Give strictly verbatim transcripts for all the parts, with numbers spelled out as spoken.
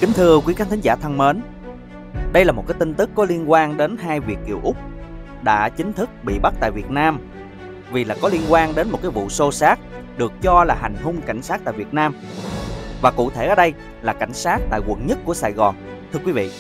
Kính thưa quý khán thính giả thân mến, đây là một cái tin tức có liên quan đến hai Việt kiều Úc đã chính thức bị bắt tại Việt Nam vì là có liên quan đến một cái vụ xô xát được cho là hành hung cảnh sát tại Việt Nam. Và cụ thể ở đây là cảnh sát tại quận nhất của Sài Gòn. Thưa quý vị,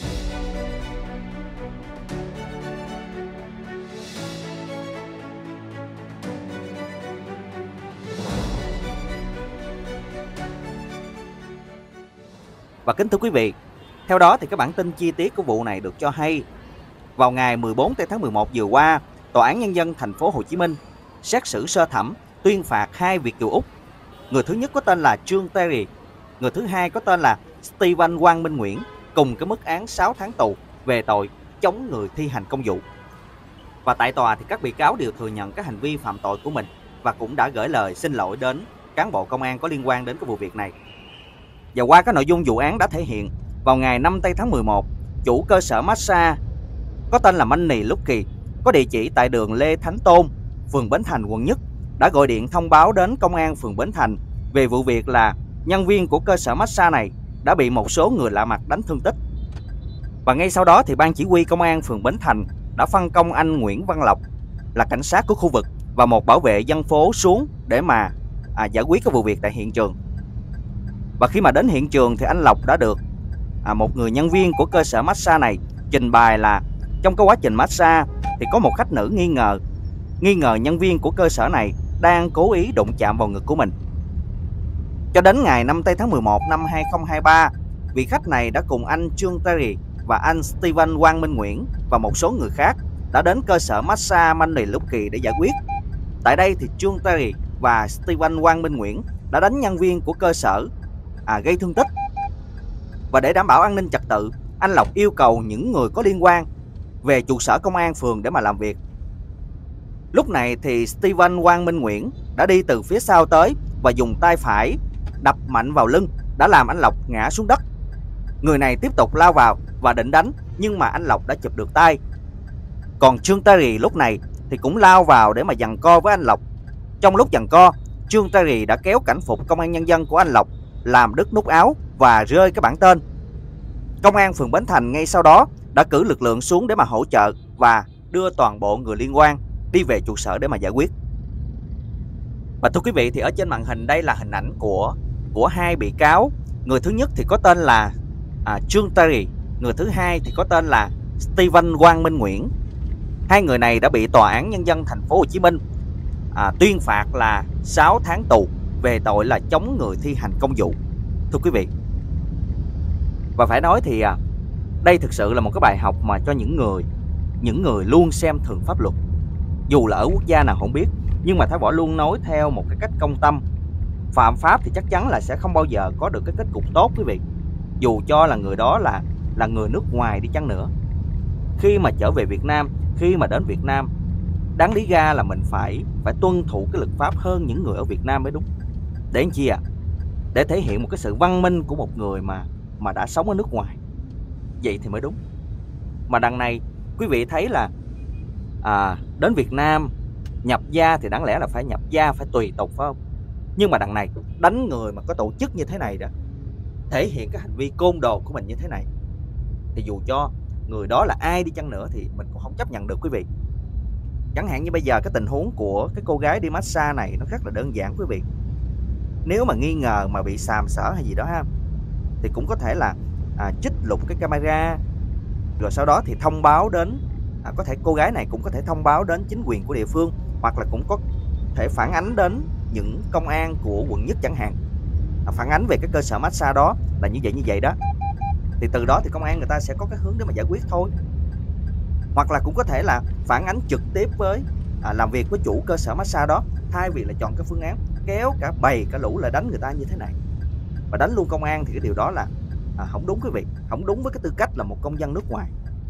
Và kính thưa quý vị, theo đó thì cái bản tin chi tiết của vụ này được cho hay vào ngày mười bốn tháng mười một vừa qua, Tòa án Nhân dân thành phố Hồ Chí Minh xét xử sơ thẩm tuyên phạt hai Việt kiều Úc. Người thứ nhất có tên là Trương Terry, người thứ hai có tên là Stephen Quang Minh Nguyễn, cùng cái mức án sáu tháng tù về tội chống người thi hành công vụ. Và tại tòa thì các bị cáo đều thừa nhận các hành vi phạm tội của mình và cũng đã gửi lời xin lỗi đến cán bộ công an có liên quan đến cái vụ việc này. Và qua cái nội dung vụ án đã thể hiện, vào ngày năm tháng mười một, chủ cơ sở massage có tên là Money Lucky, có địa chỉ tại đường Lê Thánh Tôn, phường Bến Thành, quận Nhất, đã gọi điện thông báo đến công an phường Bến Thành về vụ việc là nhân viên của cơ sở massage này đã bị một số người lạ mặt đánh thương tích. Và ngay sau đó thì ban chỉ huy công an phường Bến Thành đã phân công anh Nguyễn Văn Lộc là cảnh sát của khu vực và một bảo vệ dân phố xuống để mà à, giải quyết cái vụ việc tại hiện trường. Và khi mà đến hiện trường thì anh Lộc đã được à, một người nhân viên của cơ sở massage này trình bày là trong cái quá trình massage thì có một khách nữ nghi ngờ nghi ngờ nhân viên của cơ sở này đang cố ý đụng chạm vào ngực của mình. Cho đến ngày năm tháng mười một năm hai nghìn không trăm hai mươi ba, vị khách này đã cùng anh Trương Terry và anh Stephen Quang Minh Nguyễn và một số người khác đã đến cơ sở massage Money Lucky để giải quyết. Tại đây thì Trương Terry và Stephen Quang Minh Nguyễn đã đánh nhân viên của cơ sở à, gây thương tích. Và để đảm bảo an ninh trật tự, anh Lộc yêu cầu những người có liên quan về trụ sở công an phường để mà làm việc. Lúc này thì Stephen Quang Minh Nguyễn đã đi từ phía sau tới và dùng tay phải đập mạnh vào lưng, đã làm anh Lộc ngã xuống đất. Người này tiếp tục lao vào và định đánh, nhưng mà anh Lộc đã chụp được tay. Còn Trương Terry lúc này thì cũng lao vào để mà giằng co với anh Lộc. Trong lúc giằng co, Trương Terry đã kéo cảnh phục công an nhân dân của anh Lộc, làm đứt nút áo và rơi cái bảng tên. Công an phường Bến Thành ngay sau đó đã cử lực lượng xuống để mà hỗ trợ và đưa toàn bộ người liên quan đi về trụ sở để mà giải quyết. Và thưa quý vị, thì ở trên màn hình đây là hình ảnh của của hai bị cáo. Người thứ nhất thì có tên là à, Trương Terry, người thứ hai thì có tên là Stephen Quang Minh Nguyễn. Hai người này đã bị Tòa án Nhân dân thành phố Hồ Chí Minh à, tuyên phạt là sáu tháng tù về tội là chống người thi hành công vụ. Thưa quý vị, và phải nói thì à, đây thực sự là một cái bài học mà cho những người những người luôn xem thường pháp luật. Dù là ở quốc gia nào không biết, nhưng mà Thái Võ luôn nói theo một cái cách công tâm. Phạm pháp thì chắc chắn là sẽ không bao giờ có được cái kết cục tốt quý vị. Dù cho là người đó là là người nước ngoài đi chăng nữa. Khi mà trở về Việt Nam, khi mà đến Việt Nam, đáng lý ra là mình phải phải tuân thủ cái luật pháp hơn những người ở Việt Nam mới đúng. Để làm chi à? Để thể hiện một cái sự văn minh của một người mà mà đã sống ở nước ngoài. Vậy thì mới đúng. Mà đằng này quý vị thấy là à, đến Việt Nam nhập gia thì đáng lẽ là phải nhập gia, phải tùy tục phải không? Nhưng mà đằng này đánh người mà có tổ chức như thế này đó, thể hiện cái hành vi côn đồ của mình như thế này, thì dù cho người đó là ai đi chăng nữa thì mình cũng không chấp nhận được quý vị. Chẳng hạn như bây giờ cái tình huống của cái cô gái đi massage này nó rất là đơn giản quý vị. Nếu mà nghi ngờ mà bị sàm sỡ hay gì đó ha, thì cũng có thể là à, trích lục cái camera, rồi sau đó thì thông báo đến à, có thể cô gái này cũng có thể thông báo đến chính quyền của địa phương, hoặc là cũng có thể phản ánh đến những công an của quận Nhất chẳng hạn, à, phản ánh về cái cơ sở massage đó là như vậy như vậy đó, thì từ đó thì công an người ta sẽ có cái hướng để mà giải quyết thôi. Hoặc là cũng có thể là phản ánh trực tiếp với à, làm việc với chủ cơ sở massage đó, thay vì là chọn cái phương án kéo cả bầy cả lũ lại đánh người ta như thế này và đánh luôn công an, thì cái điều đó là à, không đúng quý vị, không đúng với cái tư cách là một công dân nước ngoài.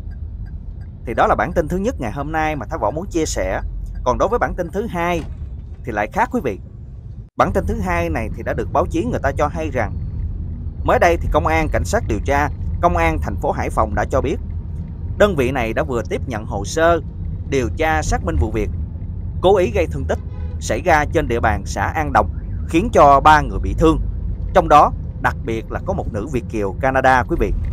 Thì đó là bản tin thứ nhất ngày hôm nay mà Thái Võ muốn chia sẻ. Còn đối với bản tin thứ hai thì lại khác quý vị. Bản tin thứ hai này thì đã được báo chí người ta cho hay rằng mới đây thì công an cảnh sát điều tra công an thành phố Hải Phòng đã cho biết đơn vị này đã vừa tiếp nhận hồ sơ điều tra xác minh vụ việc cố ý gây thương tích xảy ra trên địa bàn xã An Đồng, khiến cho ba người bị thương, trong đó đặc biệt là có một nữ Việt kiều Canada quý vị.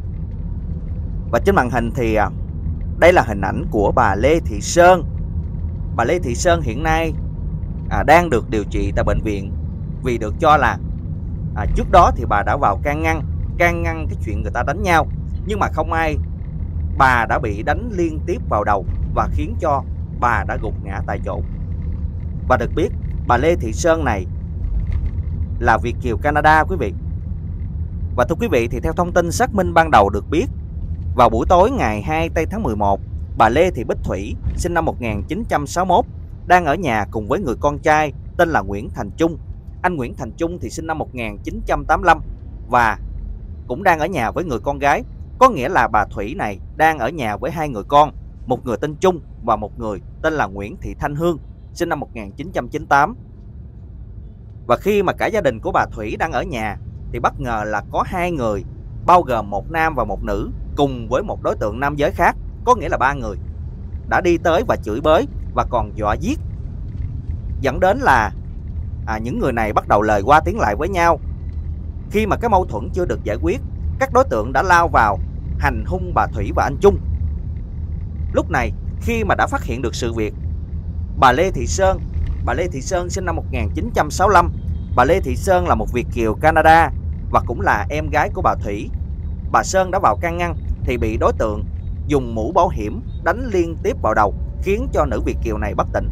Và trên màn hình thì à, đây là hình ảnh của bà Lê Thị Sơn. Bà Lê Thị Sơn hiện nay à, đang được điều trị tại bệnh viện vì được cho là à, trước đó thì bà đã vào can ngăn, can ngăn cái chuyện người ta đánh nhau, nhưng mà không ai, bà đã bị đánh liên tiếp vào đầu và khiến cho bà đã gục ngã tại chỗ. Và được biết bà Lê Thị Sơn này là Việt kiều Canada quý vị. Và thưa quý vị, thì theo thông tin xác minh ban đầu được biết, vào buổi tối ngày hai tây tháng mười một, bà Lê Thị Bích Thủy sinh năm một nghìn chín trăm sáu mươi mốt đang ở nhà cùng với người con trai tên là Nguyễn Thành Trung. Anh Nguyễn Thành Trung thì sinh năm một nghìn chín trăm tám mươi lăm và cũng đang ở nhà với người con gái. Có nghĩa là bà Thủy này đang ở nhà với hai người con, một người tên Trung và một người tên là Nguyễn Thị Thanh Hương sinh năm một nghìn chín trăm chín mươi tám. Và khi mà cả gia đình của bà Thủy đang ở nhà thì bất ngờ là có hai người, bao gồm một nam và một nữ, cùng với một đối tượng nam giới khác, có nghĩa là ba người, đã đi tới và chửi bới và còn dọa giết, dẫn đến là à, những người này bắt đầu lời qua tiếng lại với nhau. Khi mà cái mâu thuẫn chưa được giải quyết, các đối tượng đã lao vào hành hung bà Thủy và anh Trung. Lúc này khi mà đã phát hiện được sự việc, bà Lê Thị Sơn, bà Lê Thị Sơn sinh năm một nghìn chín trăm sáu mươi lăm, bà Lê Thị Sơn là một Việt kiều Canada và cũng là em gái của bà Thủy. Bà Sơn đã vào can ngăn thì bị đối tượng dùng mũ bảo hiểm đánh liên tiếp vào đầu, khiến cho nữ Việt kiều này bất tỉnh.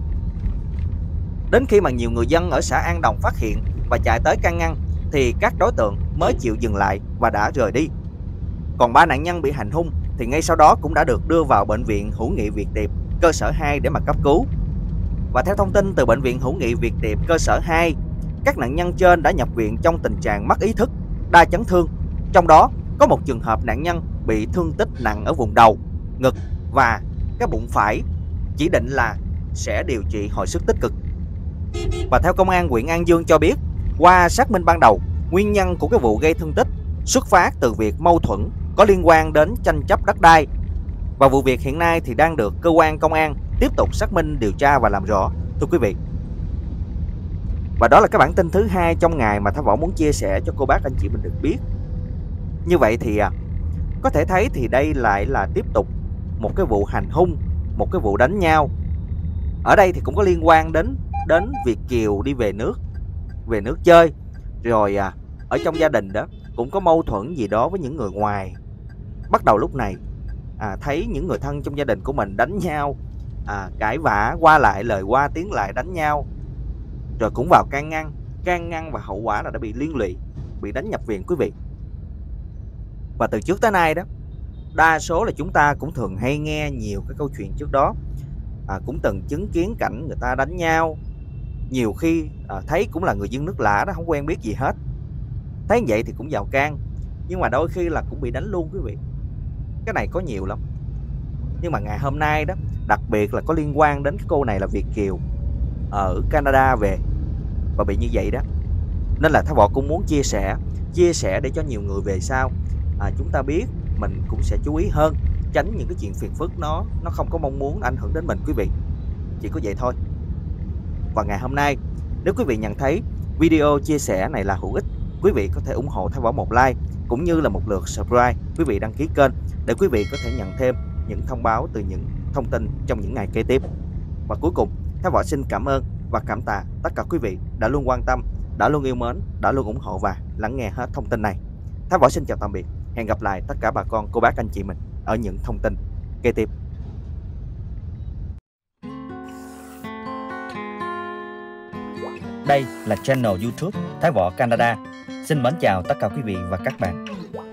Đến khi mà nhiều người dân ở xã An Đồng phát hiện và chạy tới can ngăn thì các đối tượng mới chịu dừng lại và đã rời đi. Còn ba nạn nhân bị hành hung thì ngay sau đó cũng đã được đưa vào bệnh viện Hữu nghị Việt Tiệp cơ sở hai để mà cấp cứu. Và theo thông tin từ bệnh viện Hữu nghị Việt Tiệp cơ sở hai, các nạn nhân trên đã nhập viện trong tình trạng mất ý thức, đa chấn thương. Trong đó có một trường hợp nạn nhân bị thương tích nặng ở vùng đầu, ngực và cái bụng phải, chỉ định là sẽ điều trị hồi sức tích cực. Và theo công an huyện An Dương cho biết, qua xác minh ban đầu, nguyên nhân của cái vụ gây thương tích xuất phát từ việc mâu thuẫn có liên quan đến tranh chấp đất đai. Và vụ việc hiện nay thì đang được cơ quan công an tiếp tục xác minh, điều tra và làm rõ, thưa quý vị. Và đó là cái bản tin thứ hai trong ngày mà Thái Võ muốn chia sẻ cho cô bác anh chị mình được biết. Như vậy thì à, có thể thấy thì đây lại là tiếp tục một cái vụ hành hung, một cái vụ đánh nhau. Ở đây thì cũng có liên quan đến đến Việt kiều đi về nước, về nước chơi. Rồi à, ở trong gia đình đó cũng có mâu thuẫn gì đó với những người ngoài. Bắt đầu lúc này à, thấy những người thân trong gia đình của mình đánh nhau, à, cãi vã qua lại, lời qua tiếng lại, đánh nhau. Rồi cũng vào can ngăn, can ngăn và hậu quả là đã bị liên lụy, bị đánh nhập viện quý vị. Và từ trước tới nay đó, đa số là chúng ta cũng thường hay nghe nhiều cái câu chuyện trước đó, à, cũng từng chứng kiến cảnh người ta đánh nhau. Nhiều khi à, thấy cũng là người dân nước lạ đó, không quen biết gì hết, thấy vậy thì cũng vào can, nhưng mà đôi khi là cũng bị đánh luôn quý vị. Cái này có nhiều lắm. Nhưng mà ngày hôm nay đó, đặc biệt là có liên quan đến cái cô này là Việt kiều ở Canada về và bị như vậy đó, nên là Thái Võ cũng muốn chia sẻ chia sẻ để cho nhiều người về sau à, chúng ta biết, mình cũng sẽ chú ý hơn, tránh những cái chuyện phiền phức nó nó không có mong muốn ảnh hưởng đến mình quý vị. Chỉ có vậy thôi. Và ngày hôm nay, nếu quý vị nhận thấy video chia sẻ này là hữu ích, quý vị có thể ủng hộ Thái Võ một like cũng như là một lượt subscribe, quý vị đăng ký kênh để quý vị có thể nhận thêm những thông báo từ những thông tin trong những ngày kế tiếp. Và cuối cùng, Thái Võ xin cảm ơn và cảm tạ tất cả quý vị đã luôn quan tâm, đã luôn yêu mến, đã luôn ủng hộ và lắng nghe hết thông tin này. Thái Võ xin chào tạm biệt, hẹn gặp lại tất cả bà con, cô bác, anh chị mình ở những thông tin kế tiếp. Đây là channel YouTube Thái Võ Canada. Xin mến chào tất cả quý vị và các bạn.